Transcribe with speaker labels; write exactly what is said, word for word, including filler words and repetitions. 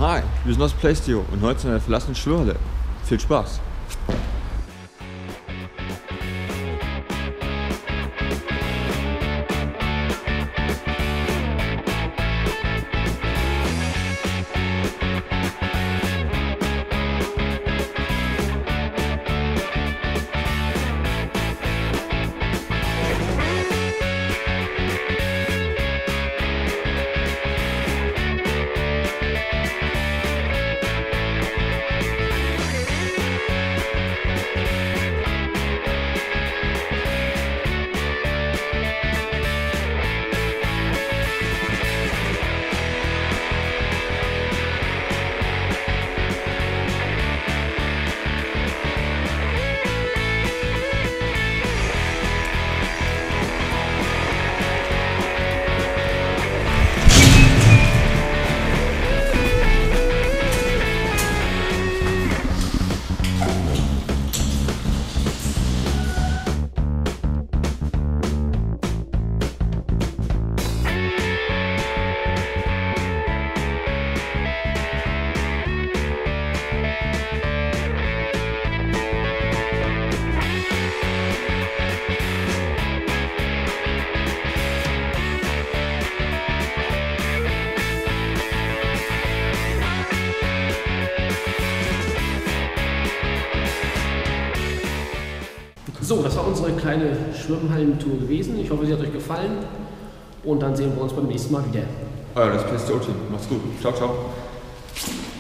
Speaker 1: Hi, wir sind aus Playstio und heute in einer verlassenen Schwimmerhalle. Viel Spaß!
Speaker 2: So, das war unsere kleine Schwimmhallentour gewesen. Ich hoffe, sie hat euch gefallen. Und dann sehen wir uns beim nächsten Mal wieder.
Speaker 1: Euer das Playstio-Team. Macht's gut. Ciao, ciao.